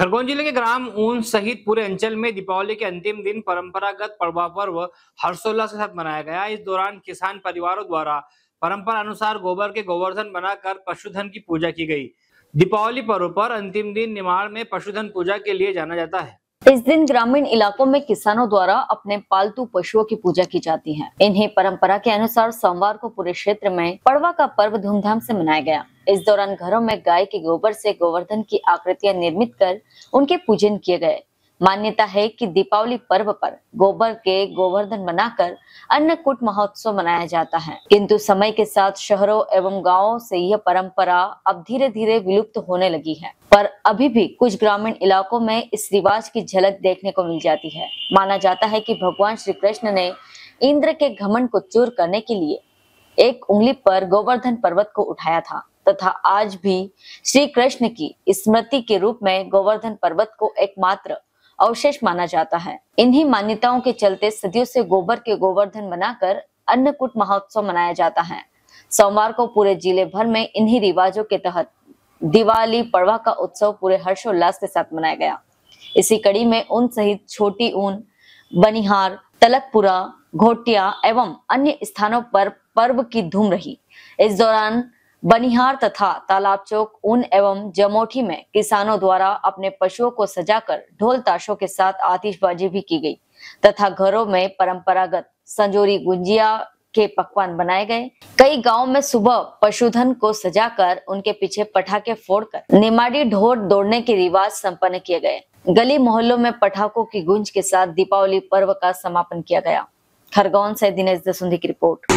खरगोन जिले के ग्राम ऊन सहित पूरे अंचल में दीपावली के अंतिम दिन परंपरागत पड़वा पर्व हर्षोल्लास के साथ मनाया गया। इस दौरान किसान परिवारों द्वारा परंपरा अनुसार गोबर के गोवर्धन बनाकर पशुधन की पूजा की गई। दीपावली पर्व पर अंतिम दिन निमाड़ में पशुधन पूजा के लिए जाना जाता है। इस दिन ग्रामीण इलाकों में किसानों द्वारा अपने पालतू पशुओं की पूजा की जाती है। इन्हीं परंपरा के अनुसार सोमवार को पूरे क्षेत्र में पड़वा का पर्व धूमधाम से मनाया गया। इस दौरान घरों में गाय के गोबर से गोवर्धन की आकृतियां निर्मित कर उनके पूजन किए गए। मान्यता है कि दीपावली पर्व पर गोबर के गोवर्धन बनाकर अन्नकूट महोत्सव मनाया जाता है, किंतु समय के साथ शहरों एवं गांवों से यह परंपरा अब धीरे धीरे विलुप्त होने लगी है, पर अभी भी कुछ ग्रामीण इलाकों में इस रिवाज की झलक देखने को मिल जाती है। माना जाता है कि भगवान श्री कृष्ण ने इंद्र के घमंड को चूर करने के लिए एक उंगली पर गोवर्धन पर्वत को उठाया था तथा आज भी श्री कृष्ण की स्मृति के रूप में गोवर्धन पर्वत को एकमात्र अवशेष माना जाता है। इन्हीं मान्यताओं के चलते सदियों से गोबर के गोवर्धन बनाकर अन्नकूट महोत्सव मनाया जाता है। सोमवार को पूरे जिले भर में इन्हीं रिवाजों के तहत दिवाली पड़वा का उत्सव पूरे हर्षोल्लास के साथ मनाया गया। इसी कड़ी में ऊन सहित छोटी ऊन, बनिहार, तलकपुरा, घोटिया एवं अन्य स्थानों पर पर्व की धूम रही। इस दौरान बनिहार तथा तालाब चौक, ऊन एवं जमोठी में किसानों द्वारा अपने पशुओं को सजाकर ढोल ताशों के साथ आतिशबाजी भी की गई तथा घरों में परंपरागत संजोरी गुंजिया के पकवान बनाए गए। कई गांवों में सुबह पशुधन को सजाकर उनके पीछे पटाखे फोड़कर निमाड़ी ढोर दौड़ने के रिवाज संपन्न किए गए। गली मोहल्लों में पटाखों की गूंज के साथ दीपावली पर्व का समापन किया गया। खरगोन से दिनेश दसुंधी की रिपोर्ट।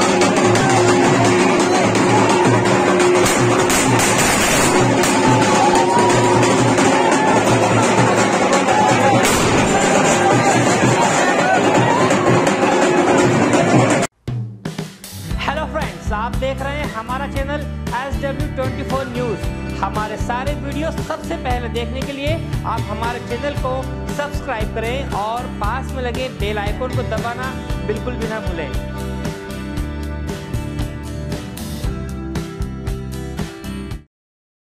हेलो फ्रेंड्स, आप देख रहे हैं हमारा चैनल SW24 न्यूज। हमारे सारे वीडियो सबसे पहले देखने के लिए आप हमारे चैनल को सब्सक्राइब करें और पास में लगे बेल आइकन को दबाना बिल्कुल भी ना भूलें।